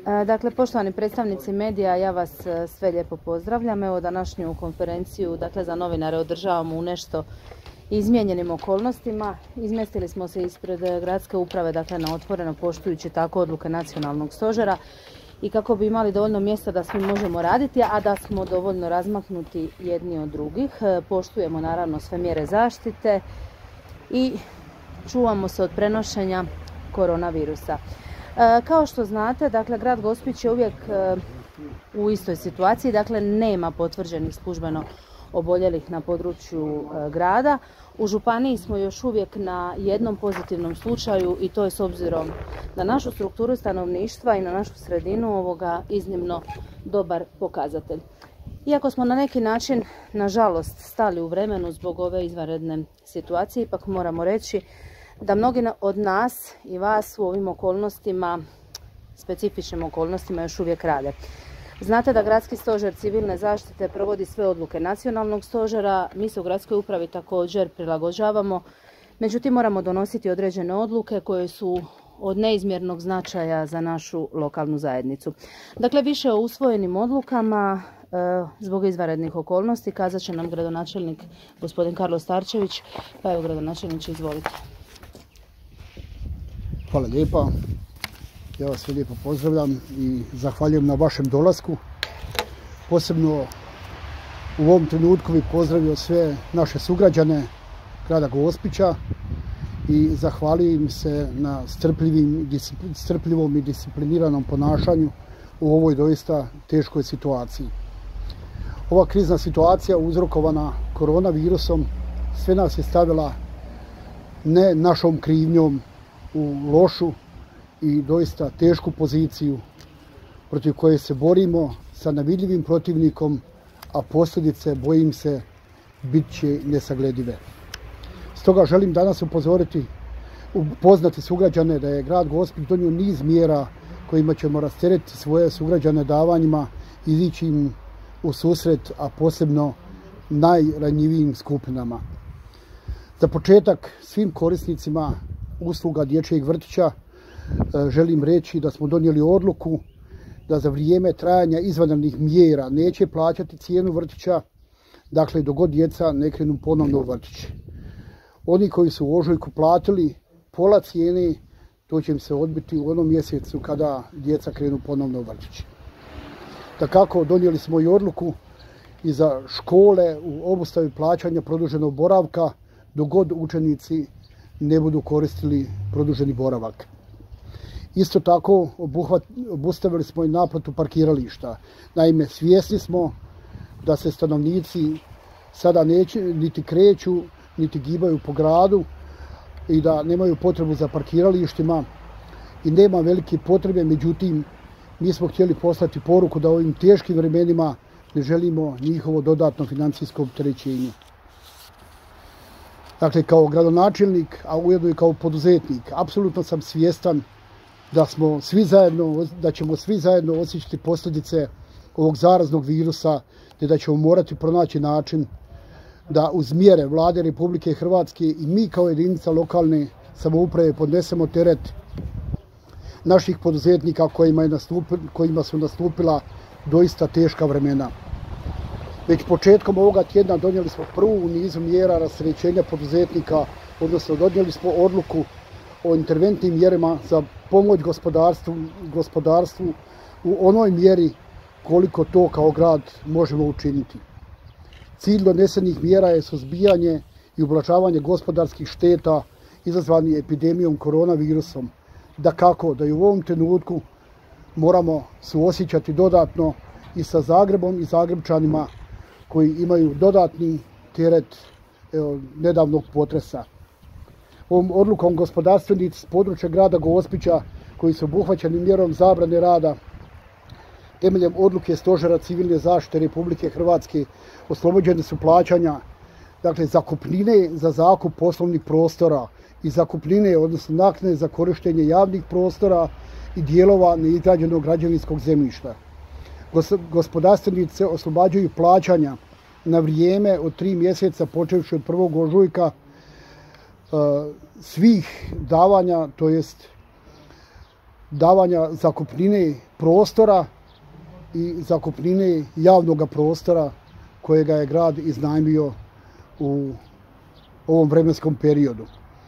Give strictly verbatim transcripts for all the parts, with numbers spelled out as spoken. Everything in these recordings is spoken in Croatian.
Dakle, poštovani predstavnici medija, ja vas sve lijepo pozdravljam. Evo, današnju konferenciju dakle, za novinare održavamo u nešto izmijenjenim okolnostima. Izmjestili smo se ispred gradske uprave, dakle na otvoreno, poštujući tako odluke nacionalnog stožera i kako bi imali dovoljno mjesta da svi možemo raditi, a da smo dovoljno razmaknuti jedni od drugih. Poštujemo naravno sve mjere zaštite i čuvamo se od prenošenja koronavirusa. Kao što znate, dakle, grad Gospić je uvijek u istoj situaciji, dakle nema potvrđenih službeno oboljelih na području grada. U županiji smo još uvijek na jednom pozitivnom slučaju i to je s obzirom na našu strukturu stanovništva i na našu sredinu ovoga iznimno dobar pokazatelj. Iako smo na neki način, nažalost, stali u vremenu zbog ove izvanredne situacije, ipak moramo reći da mnogi od nas i vas u ovim okolnostima, specifičnim okolnostima, još uvijek rade. Znate da Gradski stožer civilne zaštite provodi sve odluke nacionalnog stožera, mi se u gradskoj upravi također prilagođavamo, međutim moramo donositi određene odluke koje su od neizmjernog značaja za našu lokalnu zajednicu. Dakle, više o usvojenim odlukama zbog izvanrednih okolnosti kazat će nam gradonačelnik gospodin Karlo Starčević. Pa evo, gradonačelniče, izvolite. Hvala lijepa. Ja vas sve lijepo pozdravljam i zahvaljujem na vašem dolasku. Posebno u ovom trenutku bih pozdravio sve naše sugrađane grada Gospića i zahvaljujem se na strpljivom i discipliniranom ponašanju u ovoj doista teškoj situaciji. Ova krizna situacija uzrokovana koronavirusom sve nas je stavila ne našom krivnjom u lošu i doista tešku poziciju protiv koje se borimo sa nevidljivim protivnikom, a posljedice, bojim se, bit će nesagledive. Stoga želim danas upozoriti, upoznati sugrađane da je grad Gospić donio niz mjera kojima ćemo rasteretiti svoje sugrađane davanjima, izići im u susret, a posebno najranjivijim skupinama. Za početak svim korisnicima usluga dječjeg vrtića želim reći da smo donijeli odluku da za vrijeme trajanja izvanrednih mjera neće plaćati cijenu vrtića, dakle dok god djeca ne krenu ponovno u vrtić. Oni koji su u ožujku platili pola cijene, to će im se odbiti u onom mjesecu kada djeca krenu ponovno u vrtić. Dakako, donijeli smo i odluku i za škole u obustavi plaćanja produženog boravka dok god učenici ne budu koristili produženi boravak. Isto tako obustavili smo i naplatu parkirališta. Naime, svjesni smo da se stanovnici sada neće, niti kreću, niti gibaju po gradu i da nemaju potrebu za parkiralištima i nema velike potrebe, međutim, mi smo htjeli poslati poruku da u ovim teškim vremenima ne želimo njihovo dodatno financijsko opterećenje. Dakle, kao gradonačelnik, a ujedno i kao poduzetnik, apsolutno sam svjestan da smo svi zajedno, da ćemo svi zajedno osjećati posljedice ovog zaraznog virusa, te da ćemo morati pronaći način da uz mjere Vlade Republike Hrvatske i mi kao jedinica lokalne samouprave podnesemo teret naših poduzetnika kojima, je nastupi, kojima su nastupila doista teška vremena. Već početkom ovoga tjedna donijeli smo prvu u nizu mjera rasterećenja poduzetnika, odnosno donijeli smo odluku o interventnim mjerama za pomoć gospodarstvu, gospodarstvu u onoj mjeri koliko to kao grad možemo učiniti. Cilj donesenih mjera je suzbijanje i ublažavanje gospodarskih šteta izazvanih epidemijom koronavirusom. Dakako da i u ovom trenutku moramo suosjećati dodatno i sa Zagrebom i Zagrebčanima koji imaju dodatni teret evo, nedavnog potresa. Ovom odlukom gospodarstvenici s područja grada Gospića koji su obuhvaćeni mjerom zabrane rada temeljem odluke Stožera civilne zaštite Republike Hrvatske oslobođene su plaćanja, dakle, zakupnine za zakup poslovnih prostora i zakupnine, odnosno naknade za korištenje javnih prostora i dijelova neizgrađenog građevinskog zemljišta. Gospodarstvenici se oslobađaju plaćanja na vrijeme od tri mjeseca počevši od prvog ožujka svih davanja, to jest davanja zakupnine prostora i zakupnine javnog prostora kojega je grad iznajmio u ovom vremenskom periodu.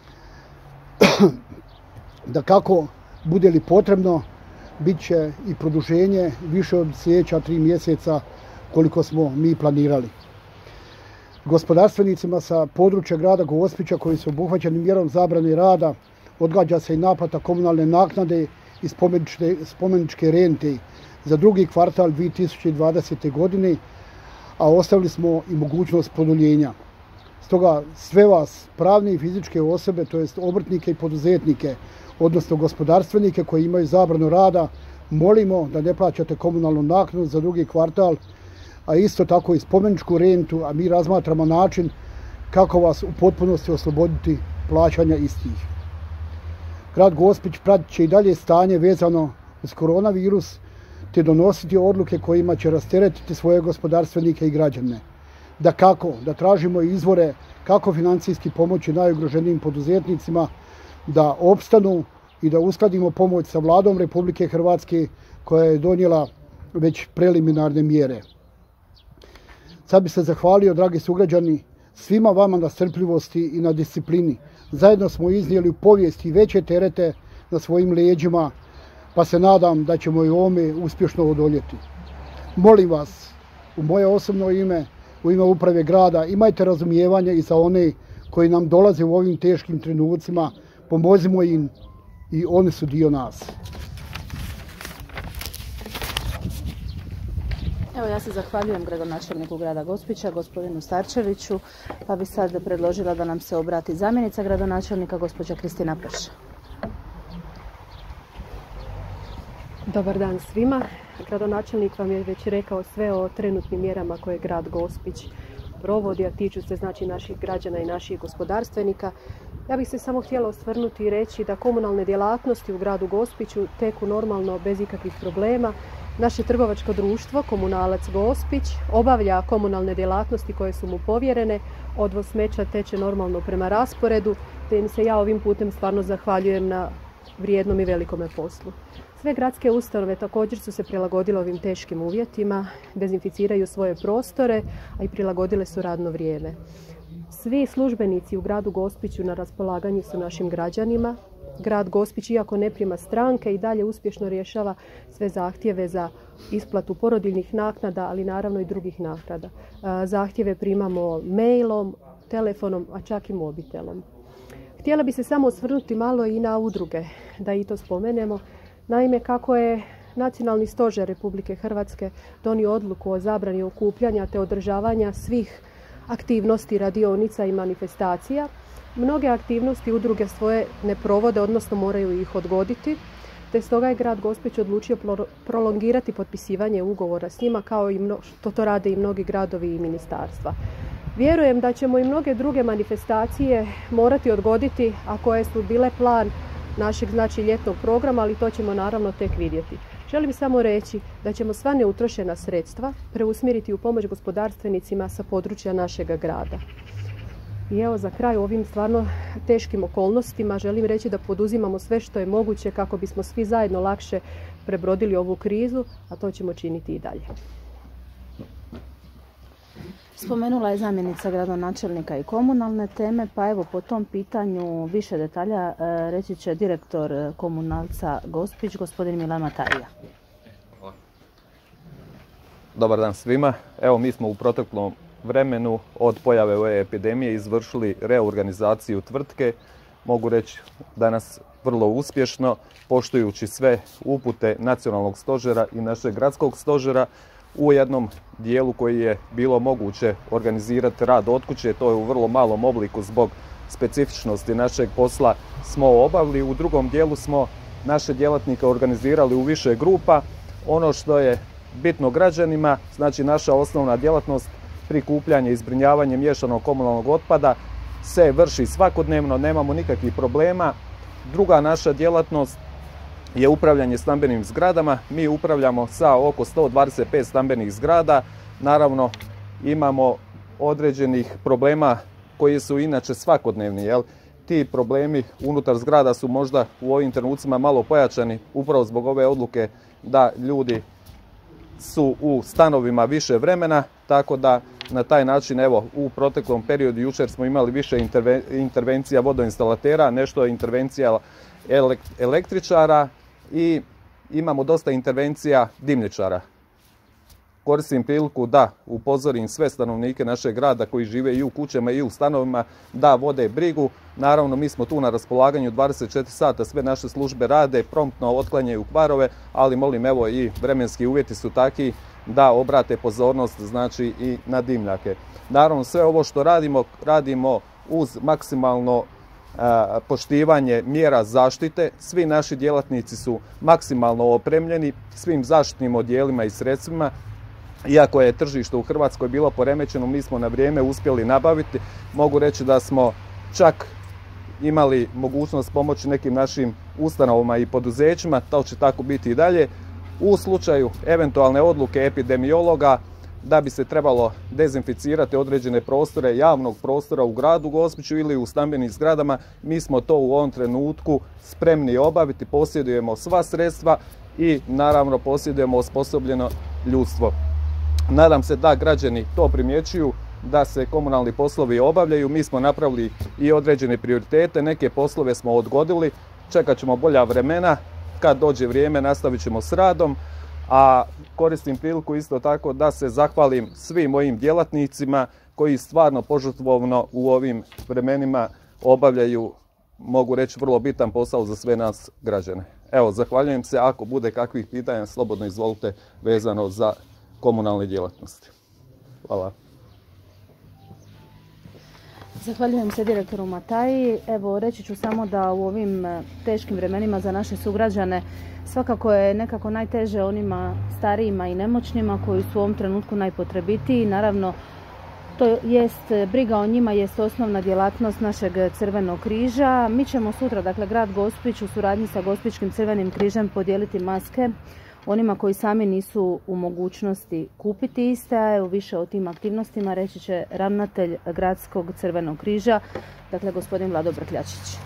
Da kako bude li potrebno, bit će i produženje više od sljedeća tri mjeseca koliko smo mi planirali. Gospodarstvenicima sa područja grada Gospića koji su obuhvaćeni mjerom zabrane rada odgađa se i naplata komunalne naknade i spomeničke, spomeničke rente za drugi kvartal dvije tisuće dvadesete. godine, a ostavili smo i mogućnost produljenja. Stoga sve vas, pravne i fizičke osobe, to jest obrtnike i poduzetnike, odnosno gospodarstvenike koji imaju zabranu rada, molimo da ne plaćate komunalnu naknadu za drugi kvartal, a isto tako i spomeničku rentu, a mi razmatramo način kako vas u potpunosti osloboditi plaćanja istih. Grad Gospić pratit će i dalje stanje vezano uz koronavirus, te donositi odluke kojima će rasteretiti svoje gospodarstvenike i građane. Da kako, da tražimo izvore kako financijski pomoći najugroženijim poduzetnicima da opstanu i da uskladimo pomoć sa Vladom Republike Hrvatske koja je donijela već preliminarne mjere. Sad bi se zahvalio, dragi sugrađani, svima vama na strpljivosti i na disciplini. Zajedno smo iznijeli u povijesti veće terete na svojim leđima, pa se nadam da ćemo i ovome uspješno odoljeti. Molim vas, u moje osobno ime, u ime uprave grada, imajte razumijevanje i za one koji nam dolaze u ovim teškim trenucima, pomozimo im i oni su dio nas. Evo, ja se zahvaljujem gradonačelniku grada Gospića, gospodinu Starčeviću, pa bi sad predložila da nam se obrati zamjenica gradonačelnika, gospođa Kristina Prša. Dobar dan svima. Gradonačelnik vam je već rekao sve o trenutnim mjerama koje grad Gospić provodi, a tiču se znači naših građana i naših gospodarstvenika. Ja bih se samo htjela osvrnuti i reći da komunalne djelatnosti u gradu Gospiću teku normalno bez ikakvih problema. Naše trgovačko društvo, Komunalac Gospić, obavlja komunalne djelatnosti koje su mu povjerene. Odvoz smeća teče normalno prema rasporedu, te im se ja ovim putem stvarno zahvaljujem na vrijednom i velikome poslu. Sve gradske ustanove također su se prilagodile ovim teškim uvjetima, dezinficiraju svoje prostore, a i prilagodile su radno vrijeme. Svi službenici u gradu Gospiću na raspolaganju su našim građanima. Grad Gospić, iako ne prima stranke, i dalje uspješno rješava sve zahtjeve za isplatu porodiljnih naknada, ali naravno i drugih naknada. Zahtjeve primamo mailom, telefonom, a čak i mobitelom. Htjela bi se samo osvrnuti malo i na udruge, da i to spomenemo. Naime, kako je Nacionalni stožer Republike Hrvatske donio odluku o zabrani okupljanja te održavanja svih aktivnosti, radionica i manifestacija, mnoge aktivnosti udruge svoje ne provode, odnosno moraju ih odgoditi, te stoga je grad Gospić odlučio prolongirati potpisivanje ugovora s njima, kao i što to rade i mnogi gradovi i ministarstva. Vjerujem da ćemo i mnoge druge manifestacije morati odgoditi, a koje su bile plan našeg znači ljetnog programa, ali to ćemo naravno tek vidjeti. Želim samo reći da ćemo sva neutrošena sredstva preusmjeriti u pomoć gospodarstvenicima sa područja našega grada. I evo, za kraj u ovim stvarno teškim okolnostima želim reći da poduzimamo sve što je moguće kako bismo svi zajedno lakše prebrodili ovu krizu, a to ćemo činiti i dalje. Spomenula je zamjenica gradonačelnika i komunalne teme, pa evo po tom pitanju više detalja reći će direktor Komunalca Gospić, gospodin Milan Matajija. Dobar dan svima. Evo, mi smo u proteklom vremenu od pojave ove epidemije izvršili reorganizaciju tvrtke. Mogu reći danas vrlo uspješno, poštujući sve upute nacionalnog stožera i našeg gradskog stožera. U jednom dijelu koji je bilo moguće organizirati rad od kuće, to je u vrlo malom obliku zbog specifičnosti našeg posla, smo obavili. U drugom dijelu smo naše djelatnike organizirali u više grupa. Ono što je bitno građanima, znači naša osnovna djelatnost, prikupljanje i zbrinjavanje miješanog komunalnog otpada, se vrši svakodnevno, nemamo nikakvih problema. Druga naša djelatnost je upravljanje stambenim zgradama. Mi upravljamo sa oko sto dvadeset pet stambenih zgrada. Naravno, imamo određenih problema koji su inače svakodnevni, jel? ti problemi unutar zgrada su možda u ovim trenucima malo pojačani upravo zbog ove odluke da ljudi su u stanovima više vremena, tako da na taj način, evo, u proteklom periodu jučer smo imali više intervencija vodoinstalatera, nešto intervencija električara i imamo dosta intervencija dimnjačara. Koristim priliku da upozorim sve stanovnike našeg grada koji žive i u kućama i u stanovima da vode brigu. Naravno, mi smo tu na raspolaganju dvadeset četiri sata, sve naše službe rade, promptno otklanjaju kvarove, ali molim, evo, i vremenski uvjeti su takvi da obrate pozornost, znači, i na dimnjake. Naravno, sve ovo što radimo, radimo uz maksimalno a, poštivanje mjera zaštite. Svi naši djelatnici su maksimalno opremljeni svim zaštitnim odjelima i sredstvima. Iako je tržište u Hrvatskoj bilo poremećeno, mi smo na vrijeme uspjeli nabaviti. Mogu reći da smo čak imali mogućnost pomoći nekim našim ustanovama i poduzećima, to će tako biti i dalje. U slučaju eventualne odluke epidemiologa da bi se trebalo dezinficirati određene prostore javnog prostora u gradu Gospiću ili u stambenim zgradama, mi smo to u ovom trenutku spremni obaviti, posjedujemo sva sredstva i naravno posjedujemo osposobljeno ljudstvo. Nadam se da građani to primjećuju, da se komunalni poslovi obavljaju. Mi smo napravili i određene prioritete, neke poslove smo odgodili, čekat ćemo bolja vremena, kad dođe vrijeme nastavit ćemo s radom, a koristim priliku isto tako da se zahvalim svim mojim djelatnicima koji stvarno požrtvovno u ovim vremenima obavljaju, mogu reći, vrlo bitan posao za sve nas građane. Evo, zahvaljujem se, ako bude kakvih pitanja, slobodno izvolite vezano za komunalne djelatnosti. Hvala. Zahvaljujem se direktoru Mataji. Evo, reći ću samo da u ovim teškim vremenima za naše sugrađane svakako je nekako najteže onima starijima i nemoćnima koji su u ovom trenutku najpotrebitiji. Naravno, to jest, briga o njima jest osnovna djelatnost našeg Crvenog križa. Mi ćemo sutra, dakle, grad Gospić u suradnji sa Gospićkim Crvenim križem podijeliti maske onima koji sami nisu u mogućnosti kupiti iste, a evo više o tim aktivnostima reći će ravnatelj Gradskog Crvenog križa, dakle gospodin Vlado Brkljačić.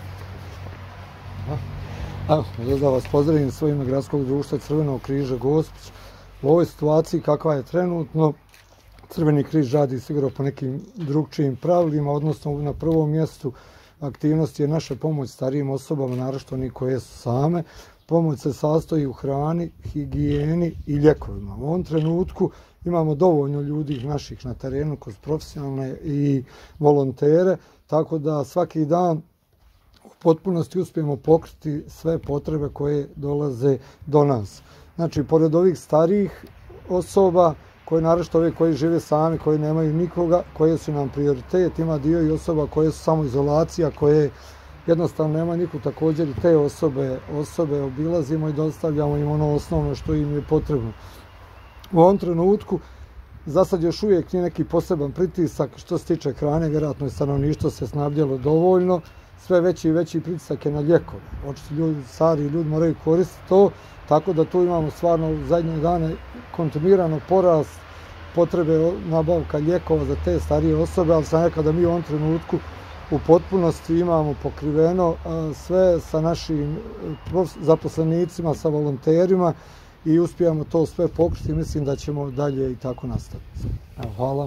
Da vas pozdravim svojim ime Gradskog društva Crvenog križa Gospić. U ovoj situaciji kakva je trenutno, Crveni križ radi sigurno po nekim drugčijim pravilima, odnosno na prvom mjestu aktivnosti je naša pomoć starijim osobama, naročito oni koje su same. Pomoć se sastoji u hrani, higijeni i ljekovima. U ovom trenutku imamo dovoljno ljudi naših na terenu kroz profesionalne i volontere, tako da svaki dan u potpunosti uspijemo pokriti sve potrebe koje dolaze do nas. Znači, pored ovih starijih osoba, koje naročito ove koji žive sami, koji nemaju nikoga, koje su nam prioritet, ima dio i osoba koje su samoizolacija, koje jednostavno nema niku, također i te osobe, osobe obilazimo i dostavljamo im ono osnovno što im je potrebno. U ovom trenutku za sad još uvijek nije neki poseban pritisak što se tiče hrane, vjerojatno je stanovništvo se snabdjelo dovoljno, sve veći i veći pritisak je na lijekove. Očito ljudi, stari ljudi moraju koristiti to, tako da tu imamo stvarno u zadnje dane kontinuirano porast potrebe nabavka lijekova za te starije osobe, ali sam rekao da mi u ovom trenutku u potpunosti imamo pokriveno sve sa našim zaposlenicima, sa volonterima i uspijemo to sve pokriti. Mislim da ćemo dalje i tako nastaviti. Hvala.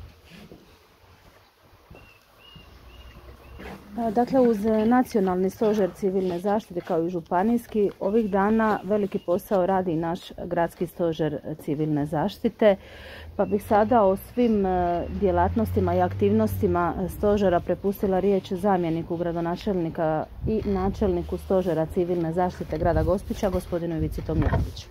Dakle, uz nacionalni stožer civilne zaštite kao i županijski, ovih dana veliki posao radi i naš gradski stožer civilne zaštite. Pa bih sada o svim djelatnostima i aktivnostima stožera prepustila riječ zamjeniku gradonačelnika i načelniku stožera civilne zaštite grada Gospića, gospodinu Ivici Tomljanoviću.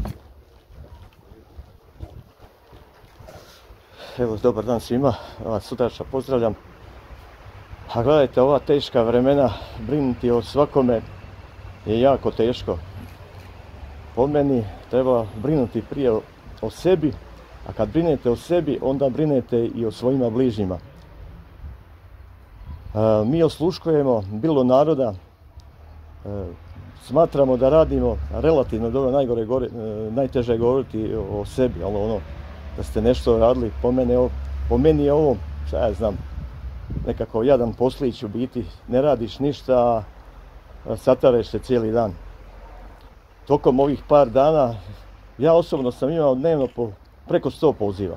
Evo, dobar dan svima, vas sutrača pozdravljam. A gledajte, ova teška vremena, brinuti o svakome je jako teško. Po meni treba brinuti prije o sebi, a kad brinete o sebi, onda brinete i o svojima bližnjima. E, mi osluškujemo bilo naroda, e, smatramo da radimo relativno dobro, najgore, gore, e, najteže je govoriti o sebi, ali ono, da ste nešto radili, po meni, po meni je ovo, šta ja znam, nekako jadan poslić, u biti ne radiš ništa, a satareš se cijeli dan. Tokom ovih par dana ja osobno sam imao dnevno po preko sto poziva.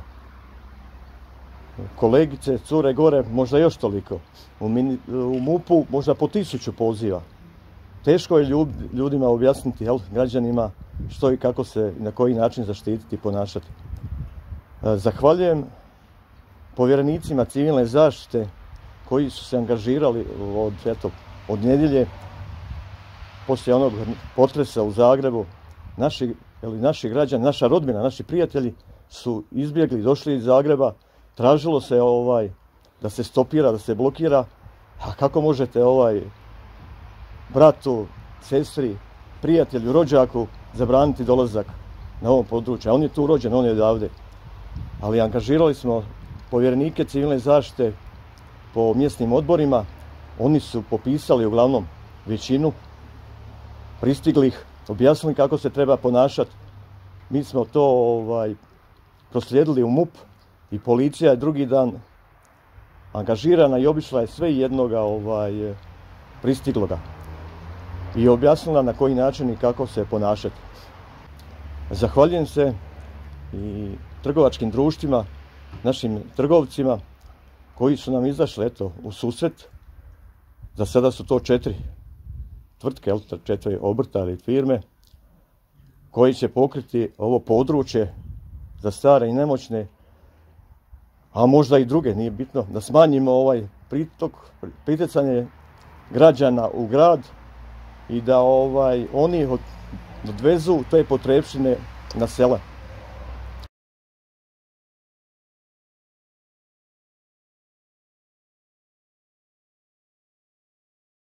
Kolegice, cure gore, možda još toliko. U, mini, u MUP-u možda po tisuću poziva. Teško je ljud, ljudima objasniti, jel, građanima, što i kako se i na koji način zaštititi i ponašati. Zahvaljujem povjerenicima civilne zaštite koji su se angažirali od, eto, od nedjelje, poslije onog potresa u Zagrebu. Naši, jeli, naši građani, naša rodbina, naši prijatelji su izbjegli, došli iz Zagreba, tražilo se ovaj, da se stopira, da se blokira. A kako možete ovaj bratu, sestri, prijatelju, rođaku zabraniti dolazak na ovom području? On je tu rođen, on je odavde. Ali angažirali smo povjerenike civilne zaštite po mjesnim odborima. Oni su popisali uglavnom većinu pristiglih, objasnili kako se treba ponašati. Mi smo to ovaj, proslijedili u MUP i policija je drugi dan angažirana i obišla je sve jednoga ovaj, pristigloga i objasnila na koji način i kako se ponašati. Zahvaljujem se i trgovačkim društvima, našim trgovcima koji su nam izašli eto, u susret. Za sada su to četiri tvrtke, četiri obrta ili firme koji će pokriti ovo područje za stare i nemoćne, a možda i druge, nije bitno, da smanjimo ovaj pritok, pritecanje građana u grad i da ovaj, oni odvezu te potrepštine na sela.